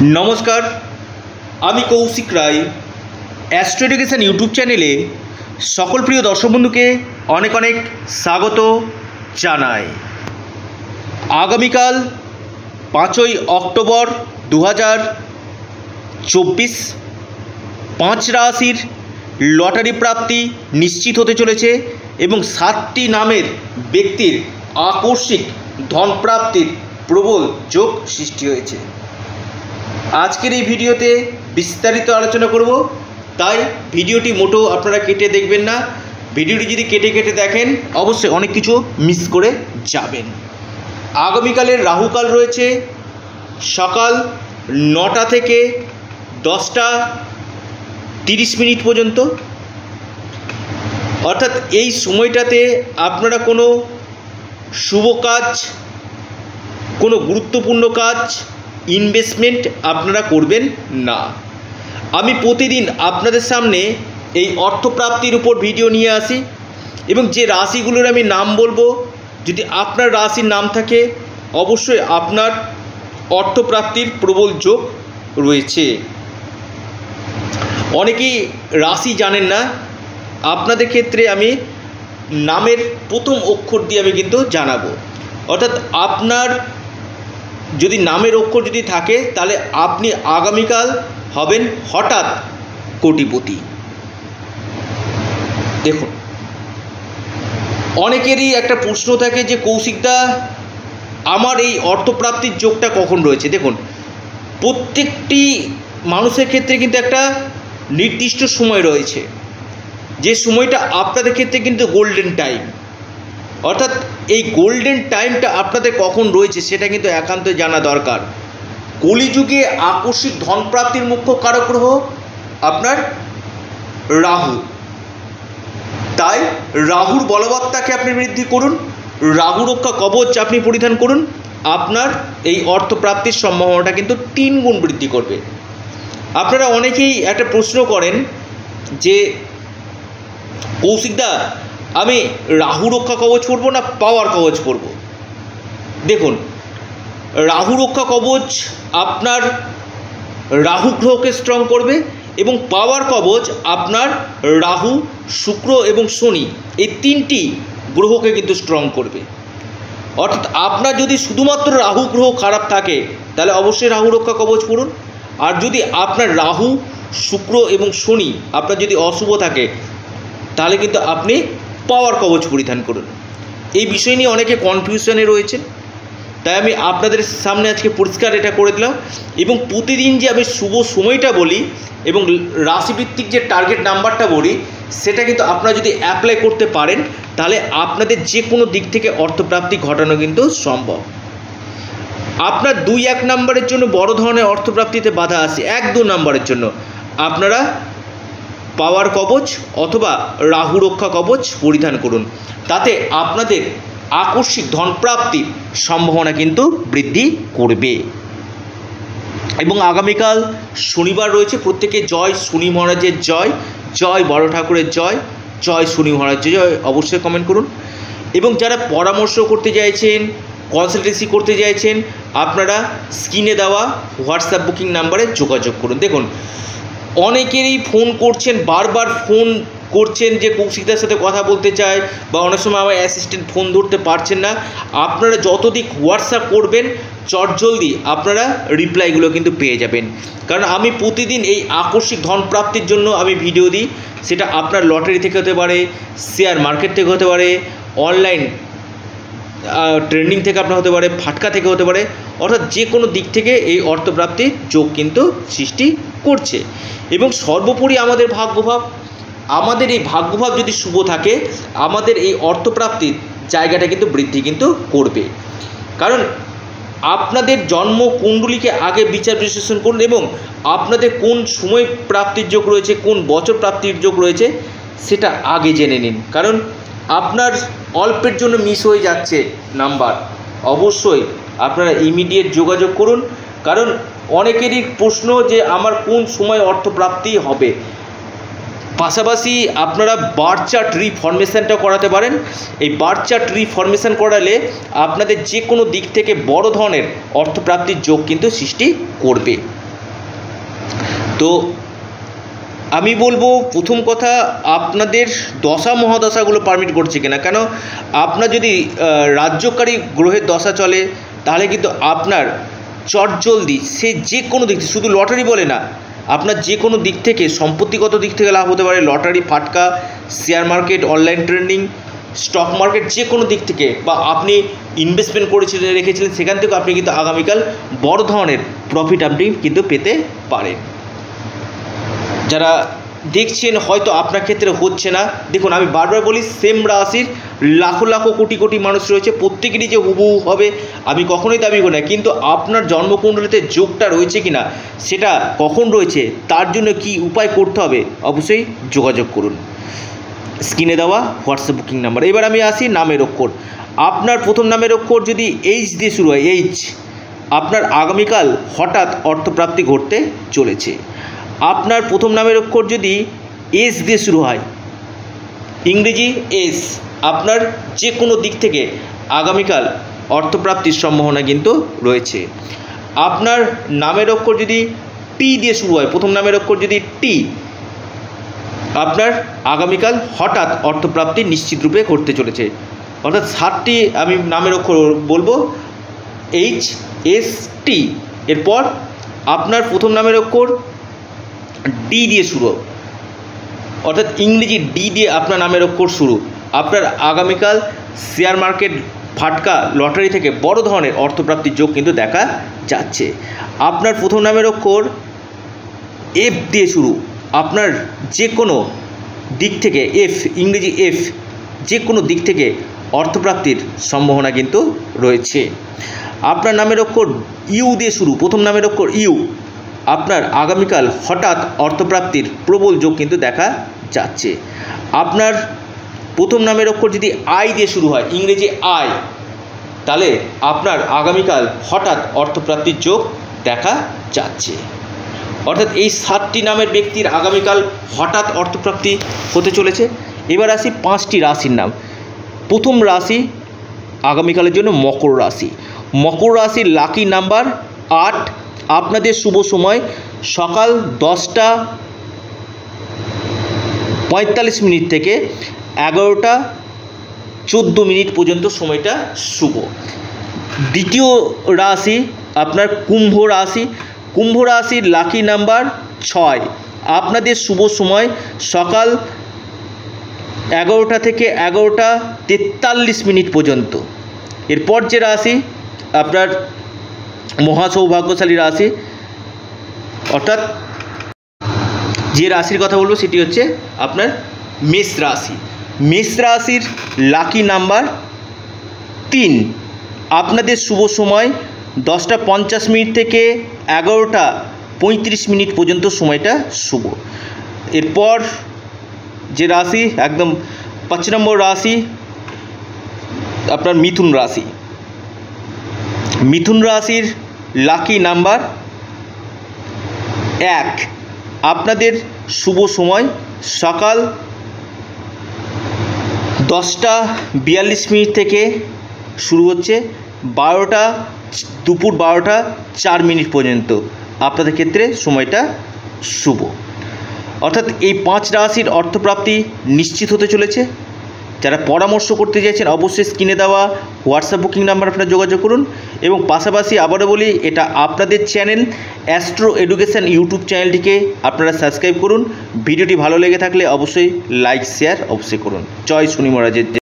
नमस्कार आमी Kaushik Roy astro education YouTube चैनेले सकल प्रिय दर्शक बंधु के अनेक अनेक स्वागत जानाई। आगामीकाल 5 अक्टोबर 2024 पाँच राशिर लटारि प्राप्ति निश्चित होते चलेছে এবং 7টি नामेर व्यक्तिर आकर्षिक धन प्राप्तिर प्रबल जोग सृष्टि হয়েছে। आजकेर এই ভিডিওতে বিস্তারিত আলোচনা করব, তাই ভিডিওটি মোটো আপনারা কেটে দেখবেন না। ভিডিওটি যদি কেটে কেটে দেখেন অবশ্যই অনেক কিছু মিস করে যাবেন। আগামীকালের রাহুকাল রয়েছে সকাল 9টা থেকে 10টা 30 মিনিট পর্যন্ত, অর্থাৎ এই সময়টাতে আপনারা কোনো শুভ কাজ, কোনো গুরুত্বপূর্ণ কাজ, ইনভেস্টমেন্ট আপনারা করবেন না। আমি প্রতিদিন আপনাদের সামনে এই অর্থপ্রাপ্তির উপর ভিডিও নিয়ে আসি এবং যে রাশিগুলোর আমি নাম বলবো, যদি আপনার রাশির নাম থাকে অবশ্যই আপনার অর্থপ্রাপ্তির প্রবল যোগ রয়েছে। অনেকেই রাশি জানেন না, আপনাদের ক্ষেত্রে আমি নামের প্রথম অক্ষর দিয়ে আমি কিন্তু জানাবো। অর্থাৎ আপনার যদি নামের অক্ষর যদি থাকে তাহলে আপনি আগামীকাল হবেন হঠাৎ কোটিপতি। দেখুন, অনেকেরই একটা প্রশ্ন থাকে যে কৌশিকদা আমার এই অর্থপ্রাপ্তির যোগটা কখন রয়েছে। দেখুন, প্রত্যেকটি মানুষের ক্ষেত্রে কিন্তু একটা নির্দিষ্ট সময় রয়েছে, যে সময়টা আপনাদের ক্ষেত্রে কিন্তু গোল্ডেন টাইম। অর্থাৎ এই গোল্ডেন টাইমটা আপনাদের কখন রয়েছে সেটা কিন্তু একান্ত জানা দরকার। কলিযুগে আকস্মিক ধনপ্রাপ্তির মুখ্য কারক গ্রহ আপনার রাহু, তাই রাহুর বলবত্তাকে আপনি বৃদ্ধি করুন, রাহু রক্ষা কবচ আপনি পরিধান করুন, আপনার এই অর্থপ্রাপ্তির সম্ভাবনাটা কিন্তু 3 গুণ বৃদ্ধি করবে। আপনারা অনেকেই একটা প্রশ্ন করেন যে কৌশিকদা আমি রাহু রক্ষা কবচ পরবো না পাওয়ার কবচ পরবো। দেখুন, রাহু রক্ষা কবচ আপনার রাহু গ্রহকে স্ট্রং করবে এবং পাওয়ার কবচ আপনার রাহু, শুক্র এবং শনি এই 3টি গ্রহকে কিন্তু স্ট্রং করবে। অর্থাৎ আপনার যদি শুধুমাত্র রাহু গ্রহ খারাপ থাকে তাহলে অবশ্যই রাহু রক্ষা কবচ পড়ুন, আর যদি আপনার রাহু, শুক্র এবং শনি আপনার যদি অশুভ থাকে তাহলে কিন্তু আপনি পাওয়ার কবচ পরিধান করুন। এই বিষয় নিয়ে অনেকে কনফিউশনে রয়েছে, তাই আমি আপনাদের সামনে আজকে পরিষ্কার এটা করে দিলাম। এবং প্রতিদিন যে আমি শুভ সময়টা বলি এবং রাশিভিত্তিক যে টার্গেট নাম্বারটা বলি সেটা কিন্তু আপনারা যদি অ্যাপ্লাই করতে পারেন তাহলে আপনাদের যে কোনো দিক থেকে অর্থপ্রাপ্তি ঘটানো কিন্তু সম্ভব। আপনার 2-1 নাম্বারের জন্য বড় ধরনের অর্থপ্রাপ্তিতে বাধা আসে, 1-2 নাম্বারের জন্য আপনারা পাওয়ার কবচ অথবা রাহু রক্ষা কবচ পরিধান করুন, তাতে আপনাদের আকস্মিক ধনপ্রাপ্তির সম্ভাবনা কিন্তু বৃদ্ধি করবে। এবং আগামীকাল শনিবার রয়েছে, প্রত্যেকে জয় শনি মহারাজের জয়, জয় বড় ঠাকুরের জয়, জয় শনি মহারাজের জয় অবশ্যই কমেন্ট করুন। এবং যারা পরামর্শ করতে চাইছেন, কনসালটেন্সি করতে চাইছেন, আপনারা স্ক্রিনে দেওয়া হোয়াটসঅ্যাপ বুকিং নাম্বারে যোগাযোগ করুন। দেখুন, অনেকেরই ফোন করছেন, বারবার ফোন করছেন যে কৌশিকদার সাথে কথা বলতে চায়, বা অনেক সময় আমার অ্যাসিস্ট্যান্ট ফোন ধরতে পারছেন না। আপনারা যতদিক হোয়াটসঅ্যাপ করবেন চটজলদি আপনারা রিপ্লাইগুলো কিন্তু পেয়ে যাবেন, কারণ আমি প্রতিদিন এই আকস্মিক ধন প্রাপ্তির জন্য আমি ভিডিও দিই। সেটা আপনার লটারি থেকে হতে পারে, শেয়ার মার্কেট থেকে হতে পারে, অনলাইন ট্রেন্ডিং থেকে আপনার হতে পারে, ফাটকা থেকে হতে পারে, অর্থাৎ যে কোনো দিক থেকে এই অর্থপ্রাপ্তির যোগ কিন্তু সৃষ্টি করছে। এবং সর্বোপরি আমাদের ভাগ্যভাব, আমাদের এই ভাগ্যভাব যদি শুভ থাকে আমাদের এই অর্থপ্রাপ্তির জায়গাটা কিন্তু বৃদ্ধি কিন্তু করবে। কারণ আপনাদের জন্ম কুণ্ডলীকে আগে বিচার বিশ্লেষণ করুন এবং আপনাদের কোন সময় প্রাপ্তির যোগ রয়েছে, কোন বছর প্রাপ্তির যোগ রয়েছে সেটা আগে জেনে নিন। কারণ আপনার অল্পের জন্য মিস হয়ে যাচ্ছে নাম্বার, অবশ্যই আপনারা ইমিডিয়েট যোগাযোগ করুন। কারণ অনেকেরই প্রশ্ন যে আমার কোন সময় অর্থপ্রাপ্তি হবে। পাশাপাশি আপনারা বার্থ চার্ট রিফরমেশনটা করাতে পারেন। এই বার্থ চার্ট রিফরমেশন করালে আপনাদের যে কোনো দিক থেকে বড় ধরনের অর্থপ্রাপ্তির যোগ কিন্তু সৃষ্টি করবে। তো আমি বলবো প্রথম কথা আপনাদের দশা মহাদশাগুলো পারমিট করছে কিনা, কেন আপনার যদি রাজ্যকারী গ্রহের দশা চলে তাহলে কিন্তু আপনার চটজলদি সে যে কোনো দিক থেকে, শুধু লটারি বলে না, আপনার যে কোনো দিক থেকে সম্পত্তিগত দিক থেকে লাভ হতে পারে, লটারি, ফাটকা, share market, online trading, stock market, যে কোনো দিক থেকে, বা আপনি ইনভেস্টমেন্ট করেছিলেন রেখেছিলেন সেখান থেকেও আপনি কিন্তু আগামীকাল বড় ধরনের প্রফিট আপনি কিন্তু পেতে পারেন। যারা দেখছেন হয়তো আপনার ক্ষেত্রে হচ্ছে না, দেখুন আমি বারবার বলি সেম রাশির লাখো লাখো কোটি কোটি মানুষ রয়েছে, প্রত্যেকেরই যে হুবহু হবে আমি কখনোই দাবি করি না, কিন্তু আপনার জন্মকুণ্ডলিতে যোগটা রয়েছে কিনা, সেটা কখন রয়েছে, তার জন্য কি উপায় করতে হবে অবশ্যই যোগাযোগ করুন স্ক্রিনে দেওয়া হোয়াটসঅ্যাপ বুকিং নাম্বার। এবার আমি আসি নামের অক্ষর। আপনার প্রথম নামের অক্ষর যদি এইচ দিয়ে শুরু হয়, এইচ, আপনার আগামীকাল হঠাৎ অর্থপ্রাপ্তি ঘটতে চলেছে। আপনার প্রথম নামের অক্ষর যদি এস দিয়ে শুরু হয়, ইংরেজি এস, আপনার যে কোনো দিক থেকে আগামীকাল অর্থপ্রাপ্তির সম্ভাবনা কিন্তু রয়েছে। আপনার নামের অক্ষর যদি টি দিয়ে শুরু হয়, প্রথম নামের অক্ষর যদি টি, আপনার আগামীকাল হঠাৎ অর্থপ্রাপ্তি নিশ্চিত রূপে ঘটতে চলেছে। অর্থাৎ 7টি আমি নামের অক্ষর বলবো, এইচ, এস, টি। এরপর আপনার প্রথম নামের অক্ষর ডি দিয়ে শুরু, অর্থাৎ ইংরেজি ডি দিয়ে আপনার নামের অক্ষর শুরু, আপনার আগামীকাল শেয়ার মার্কেট, ফাটকা, লটারি থেকে বড় ধরনের অর্থপ্রাপ্তির যোগ কিন্তু দেখা যাচ্ছে। আপনার প্রথম নামের অক্ষর এফ দিয়ে শুরু, আপনার যে কোনো দিক থেকে, এফ, ইংরেজি এফ, যে কোনো দিক থেকে অর্থপ্রাপ্তির সম্ভাবনা কিন্তু রয়েছে। আপনার নামের অক্ষর ইউ দিয়ে শুরু, প্রথম নামের অক্ষর ইউ, আপনার আগামীকাল হঠাৎ অর্থপ্রাপ্তির প্রবল যোগ কিন্তু দেখা যাচ্ছে। আপনার প্রথম নামের অক্ষর যদি আই দিয়ে শুরু হয়, ইংরেজি আই, তাহলে আপনার আগামীকাল হঠাৎ অর্থপ্রাপ্তির যোগ দেখা যাচ্ছে। অর্থাৎ এই 7টি নামের ব্যক্তির আগামীকাল হঠাৎ অর্থপ্রাপ্তি হতে চলেছে। এবার আসি 5টি রাশির নাম। প্রথম রাশি আগামীকালের জন্য মকর রাশি। মকর রাশির লাকি নাম্বার 8। আপনাদের শুভ সময় সকাল 10টা 45 মিনিট থেকে 11টা 14 মিনিট পর্যন্ত সময়টা শুভ। দ্বিতীয় রাশি আপনার কুম্ভ রাশি। কুম্ভ রাশির লাকি নাম্বার 6। আপনাদের শুভ সময় সকাল 11টা থেকে 11টা 43 মিনিট পর্যন্ত। এরপর যে রাশি আপনার মহাসৌভাগ্যশালী রাশি, অর্থাৎ যে রাশির কথা বলবো সেটি হচ্ছে আপনার মেষ রাশি। মেষ রাশির লাকি নাম্বার 3। আপনাদের শুভ সময় 10টা 50 মিনিট থেকে 11টা 35 মিনিট পর্যন্ত সময়টা শুভ। এরপর যে রাশি একদম 5 নম্বর রাশি আপনার মিথুন রাশি। মিথুন রাশির লাকি নাম্বার 1। আপনাদের শুভ সময় সকাল 10টা 42 মিনিট থেকে শুরু হচ্ছে, দুপুর 12টা 4 মিনিট পর্যন্ত আপনাদের ক্ষেত্রে সময়টা শুভ। অর্থাৎ এই 5 রাশির অর্থপ্রাপ্তি নিশ্চিত হতে চলেছে। যারা পরামর্শ করতে চাইছেন অবশ্যই স্ক্রিনে দেওয়া হোয়াটসঅ্যাপ বুকিং নাম্বার আপনারা যোগাযোগ করুন। এবং পাশাপাশি আবারও বলি, এটা আপনাদের চ্যানেল অ্যাস্ট্রো এডুকেশন ইউটিউব চ্যানেলটিকে আপনারা সাবস্ক্রাইব করুন। ভিডিওটি ভালো লেগে থাকলে অবশ্যই লাইক শেয়ার অবশ্যই করুন। জয় শনি মহারাজের।